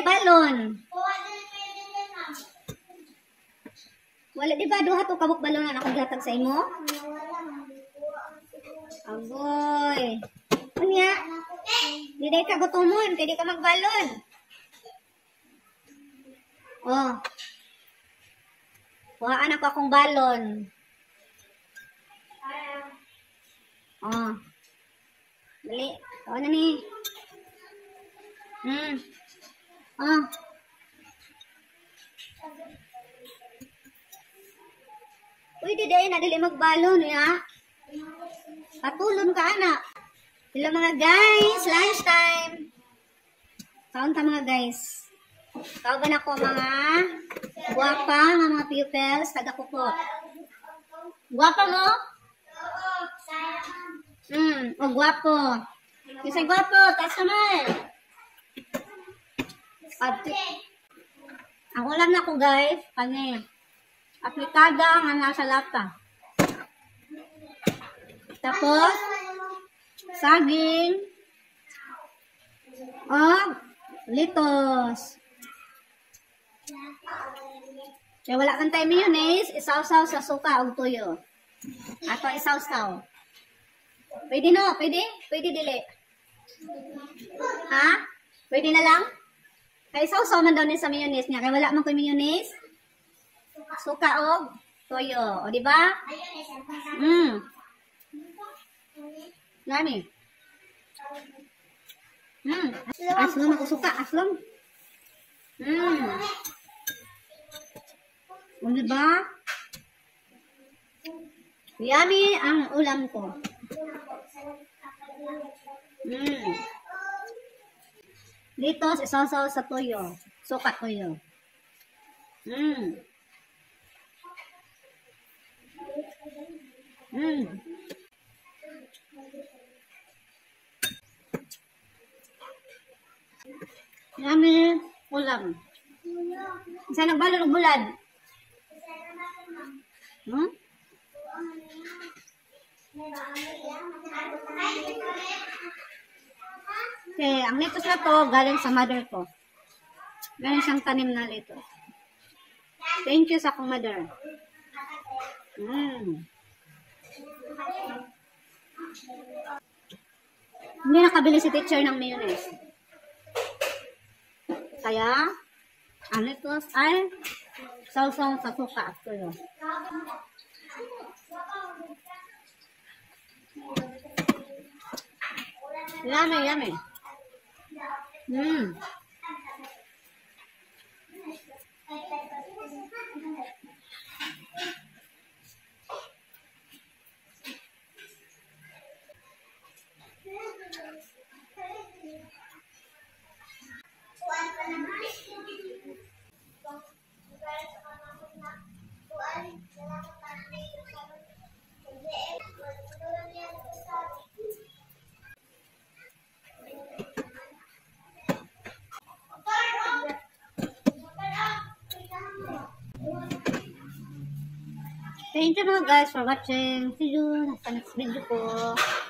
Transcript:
kay balon. Wala di ba duha to kabuk balon na akong gihatag sa imo? Agoy. Unya. Di day ka gutumon, kay di ka magbalon. Oh. Kuhaan ako akong balon. Oh. Dali. Ito na ni. Oh. Uy, di day na dili magbalon ya. Patulon ka anak. Hello mga guys, lunch time. Kaon ta mga guys. Kauban ako mga guwapa, mga pupils, taga-kupot. Guwapa mo? O guwapo. Kisay guwapo, taas naman. Ang ulam na ko guys, kani. Aplikada nga nasa lata. Tapos, saging. Litos. Kaya wala kang tayo mayonnaise, isaw-saw sa suka o tuyo. Ato isaw-saw. Pwede no? Pwede? Pwede dili. Ha? Pwede na lang? Kaya isaw-saw man daw ni sa mayonnaise niya. Kaya wala man ko mayonnaise. Suka o toyo. O diba? Nami. Aslom ako suka. Aslom. O diba? Yummy ang ulam ko. Litos, isaw-saw sa toyo. Suka toyo. Yummy ulam. Isa nagbalon og bulad. Okay, ang litos na to galing sa mother ko. Galing siyang tanim na litos. Thank you sa akong mother. Hindi nakabili si teacher ng mayonnaise. Kaya, ang litos ay sausaw sa suka at tuyo. Yummy, yummy. Thank you mga guys for watching. See you sa next video ko.